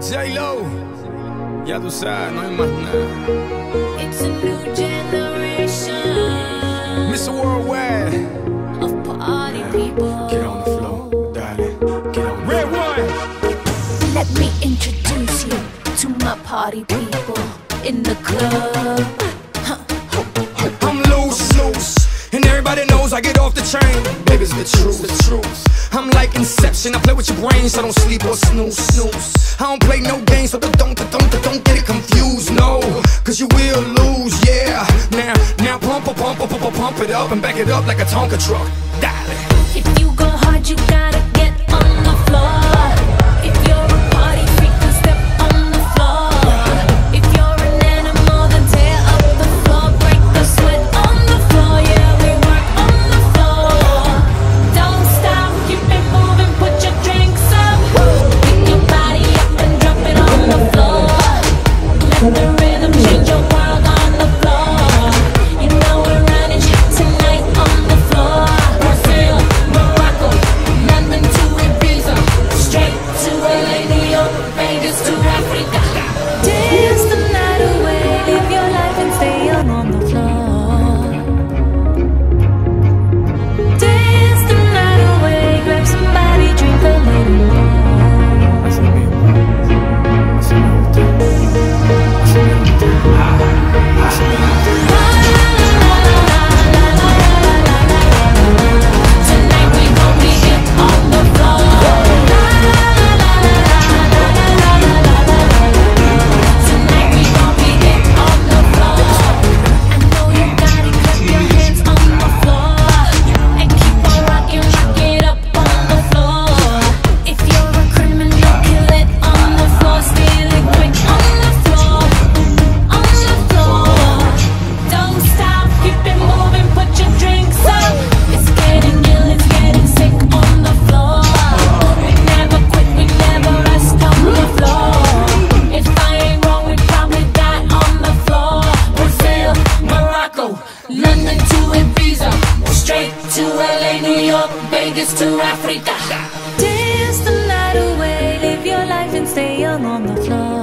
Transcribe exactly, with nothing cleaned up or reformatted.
J-Lo, ya tú sabes, no hay más nada. It's a new generation, mister Worldwide, of party people. Get on the floor, darling, get on the Red one. Let me introduce you to my party people in the club. Huh. I'm loose, loose, and everybody knows I get off the train. Baby, it's the truth, the truth. I'm like Inception, I play with your brain, so don't sleep or snooze, snooze. I don't play no games, so don't, don't, don't, don't get it confused, no. Cause you will lose, yeah. Now, now pump, pump, pump, pump, pump, pump it up and back it up like a Tonka truck. Darling. If you go hard, you gotta get on the floor. If you're a party freak, then step on the floor. If you're an animal, then tear up the floor. Break the sweat on the floor, yeah, we work on the floor. Don't stop, keep it moving, put your drinks up. Pick your body up and drop it on the floor. Let the rhythm change your world on the floor. You know we're running shit tonight on the floor. Brazil, Morocco, London to Ibiza, straight to L A, New York, Vegas to Africa. Dance the night away, live your life and stay young on the floor. Dance the night away, grab somebody, drink a little more. Tonight we gon' be it on the floor. Tonight we gon' be it on the floor. I know you got it, clap your hands on the floor and keep on rocking, rock it up on the floor. If you're a criminal, kill it on the floor, steal it quick on the floor, on the floor. Don't stop, keep it moving, put your drinks up. It's getting ill, it's getting sick on the floor. We never quit, we never rest on the floor. If I ain't wrong, we probably die on the floor. Brazil, Morocco, London to Ibiza, straight to L A, New York, Vegas to Africa. Dance the night away, live your life and stay young on the floor.